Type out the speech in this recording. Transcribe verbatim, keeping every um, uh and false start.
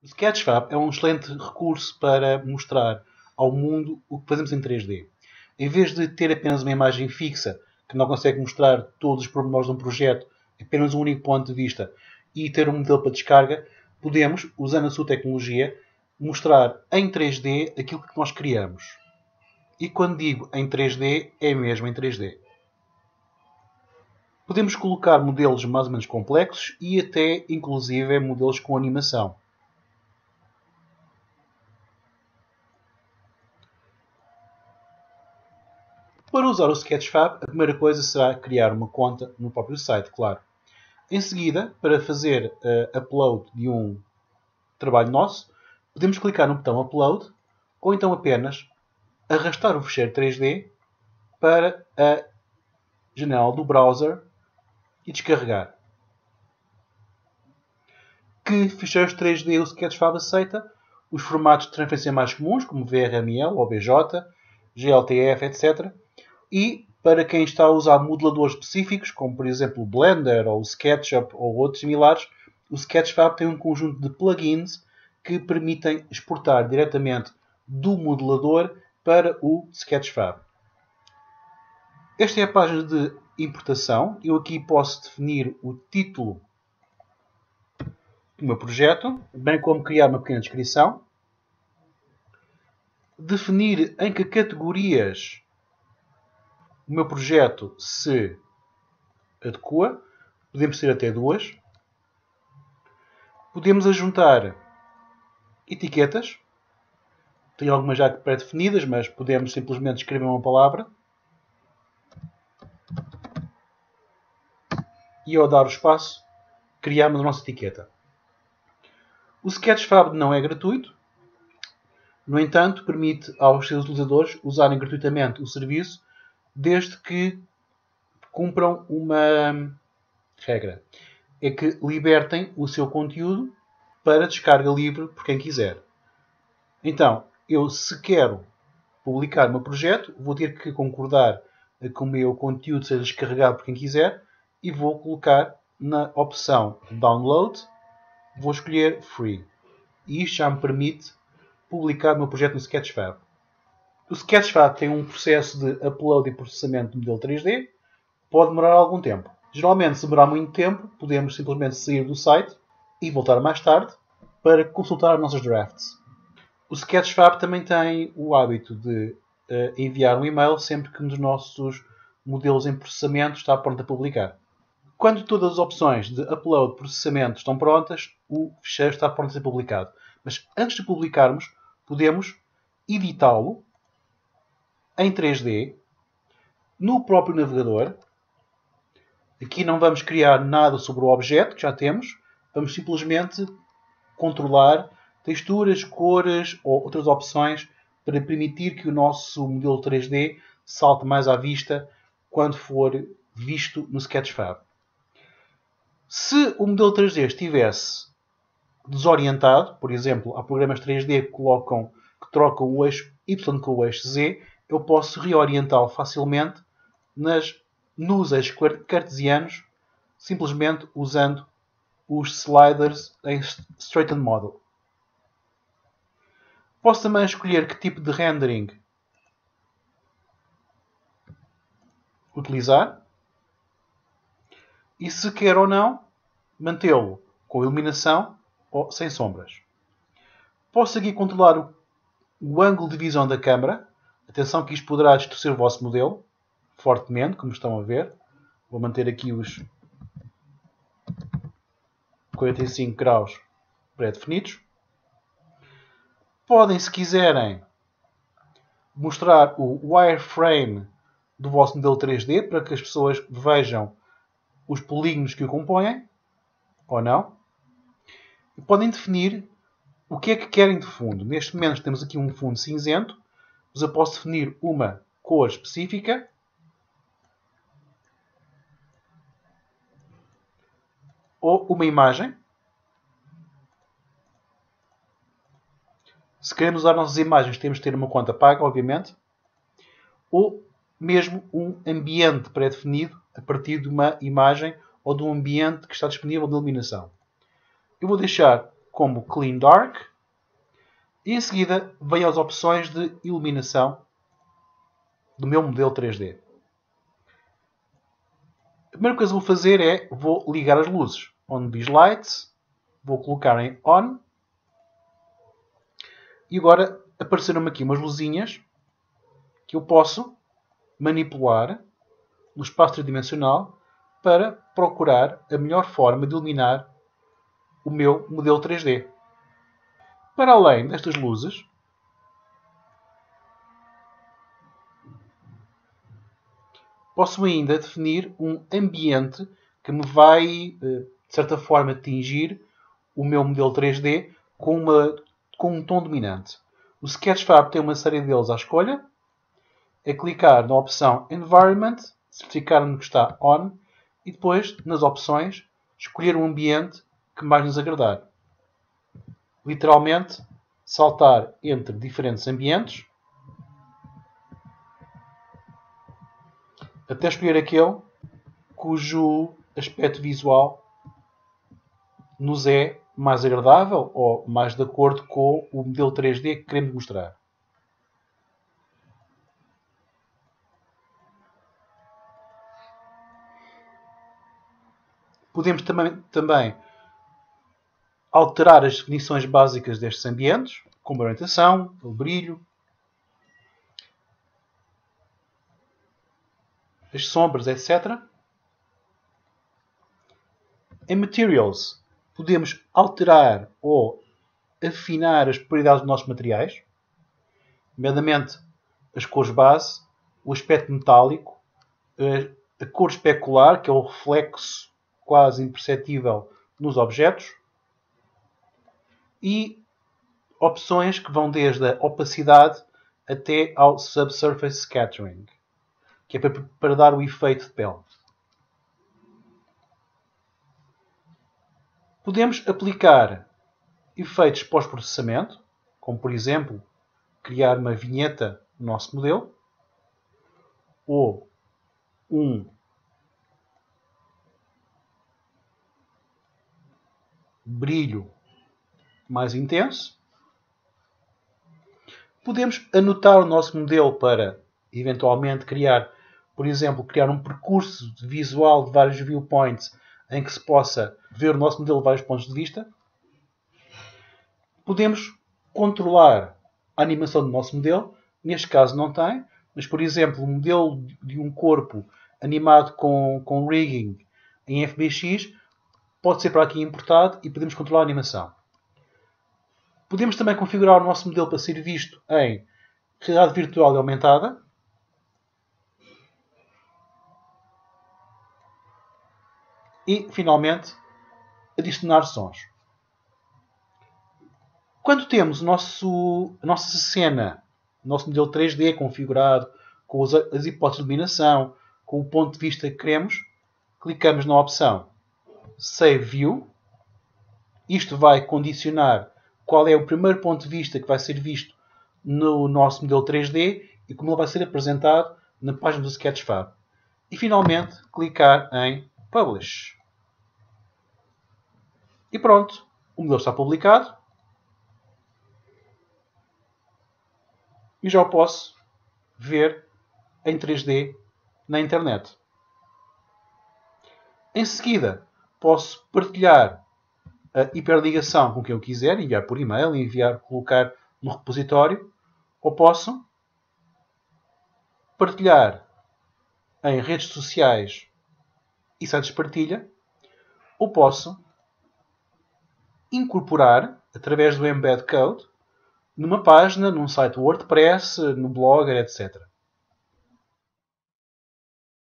O Sketchfab é um excelente recurso para mostrar ao mundo o que fazemos em três D. Em vez de ter apenas uma imagem fixa, que não consegue mostrar todos os pormenores de um projeto, apenas um único ponto de vista, e ter um modelo para descarga, podemos, usando a sua tecnologia, mostrar em três D aquilo que nós criamos. E quando digo em três D, é mesmo em três D. Podemos colocar modelos mais ou menos complexos e até, inclusive, modelos com animação. Para usar o Sketchfab, a primeira coisa será criar uma conta no próprio site, claro. Em seguida, para fazer uh, upload de um trabalho nosso, podemos clicar no botão Upload ou então apenas arrastar o ficheiro três D para a janela do browser e descarregar. Que ficheiros três D o Sketchfab aceita? Os formatos de transferência mais comuns, como V R M L, O B J, G L T F, etcétera. E para quem está a usar modeladores específicos, como por exemplo o Blender ou o SketchUp ou outros similares, o Sketchfab tem um conjunto de plugins que permitem exportar diretamente do modelador para o Sketchfab. Esta é a página de importação. Eu aqui posso definir o título do meu projeto, bem como criar uma pequena descrição. Definir em que categorias o meu projeto se adequa. Podemos ter até duas. Podemos ajuntar etiquetas. Tenho algumas já pré-definidas, mas podemos simplesmente escrever uma palavra. E ao dar o espaço, criamos a nossa etiqueta. O Sketchfab não é gratuito. No entanto, permite aos seus utilizadores usarem gratuitamente o serviço desde que cumpram uma regra. É que libertem o seu conteúdo para descarga livre por quem quiser. Então, eu se quero publicar o meu projeto, vou ter que concordar que o meu conteúdo seja descarregado por quem quiser e vou colocar na opção Download, vou escolher Free. E isto já me permite publicar o meu projeto no Sketchfab. O Sketchfab tem um processo de upload e processamento do modelo três D. Pode demorar algum tempo. Geralmente, se demorar muito tempo, podemos simplesmente sair do site e voltar mais tarde para consultar as nossas drafts. O Sketchfab também tem o hábito de uh, enviar um e-mail sempre que um dos nossos modelos em processamento está pronto a publicar. Quando todas as opções de upload e processamento estão prontas, o ficheiro está pronto a ser publicado. Mas antes de publicarmos, podemos editá-lo em três D no próprio navegador. Aqui não vamos criar nada sobre o objeto que já temos. Vamos simplesmente controlar texturas, cores ou outras opções para permitir que o nosso modelo três D salte mais à vista quando for visto no Sketchfab. Se o modelo três D estivesse desorientado, por exemplo, há programas três D que, colocam, que trocam o eixo Y com o eixo Z, eu posso reorientá-lo facilmente nas, nos eixos cartesianos, simplesmente usando os sliders em Straighten Model. Posso também escolher que tipo de rendering utilizar e, se quer ou não, mantê-lo com iluminação ou sem sombras. Posso aqui controlar o, o ângulo de visão da câmera. Atenção que isto poderá distorcer o vosso modelo fortemente, como estão a ver. Vou manter aqui os quarenta e cinco graus pré-definidos. Podem, se quiserem, mostrar o wireframe do vosso modelo três D para que as pessoas vejam os polígonos que o compõem, ou não. E podem definir o que é que querem de fundo. Neste momento temos aqui um fundo cinzento, mas eu posso definir uma cor específica. Ou uma imagem. Se queremos usar nossas imagens, temos de ter uma conta paga, obviamente. Ou mesmo um ambiente pré-definido a partir de uma imagem ou de um ambiente que está disponível de iluminação. Eu vou deixar como Clean Dark. E em seguida venho às opções de iluminação do meu modelo três D. A primeira coisa que vou fazer é vou ligar as luzes. On-Biz Lights. Vou colocar em On. E agora apareceram-me aqui umas luzinhas que eu posso manipular no espaço tridimensional para procurar a melhor forma de iluminar o meu modelo três D. Para além destas luzes, posso ainda definir um ambiente que me vai, de certa forma, atingir o meu modelo três D com, uma, com um tom dominante. O Sketchfab tem uma série deles à escolha. É clicar na opção Environment, certificar-me que está On e depois, nas opções, escolher um ambiente que mais nos agradar. Literalmente, saltar entre diferentes ambientes até escolher aquele cujo aspecto visual nos é mais agradável ou mais de acordo com o modelo três D que queremos mostrar. Podemos também, também alterar as definições básicas destes ambientes, como a orientação, o brilho, as sombras, etcétera. Em Materials, podemos alterar ou afinar as propriedades dos nossos materiais, nomeadamente as cores base, o aspecto metálico, a cor especular, que é o reflexo quase imperceptível nos objetos, e opções que vão desde a opacidade até ao Subsurface Scattering, que é para, para dar o efeito de pele. Podemos aplicar efeitos pós-processamento, como por exemplo, criar uma vinheta no nosso modelo, ou um brilho mais intenso. Podemos anotar o nosso modelo para, eventualmente, criar, por exemplo, criar um percurso visual de vários viewpoints em que se possa ver o nosso modelo de vários pontos de vista. Podemos controlar a animação do nosso modelo. Neste caso não tem, mas, por exemplo, o modelo de um corpo animado com, com rigging em F B X pode ser para aqui importado e podemos controlar a animação. Podemos também configurar o nosso modelo para ser visto em realidade virtual e aumentada. E, finalmente, adicionar sons. Quando temos o nosso, a nossa cena, o nosso modelo três D configurado, com as hipóteses de iluminação, com o ponto de vista que queremos, clicamos na opção Save View. Isto vai condicionar qual é o primeiro ponto de vista que vai ser visto no nosso modelo três D e como ele vai ser apresentado na página do Sketchfab. E, finalmente, clicar em Publish. E pronto, o modelo está publicado. E já o posso ver em três D na internet. Em seguida, posso partilhar a hiperligação com quem eu quiser, enviar por e-mail, enviar, colocar no repositório, ou posso partilhar em redes sociais e sites de partilha, ou posso incorporar, através do Embed Code, numa página, num site WordPress, no Blogger, etcétera.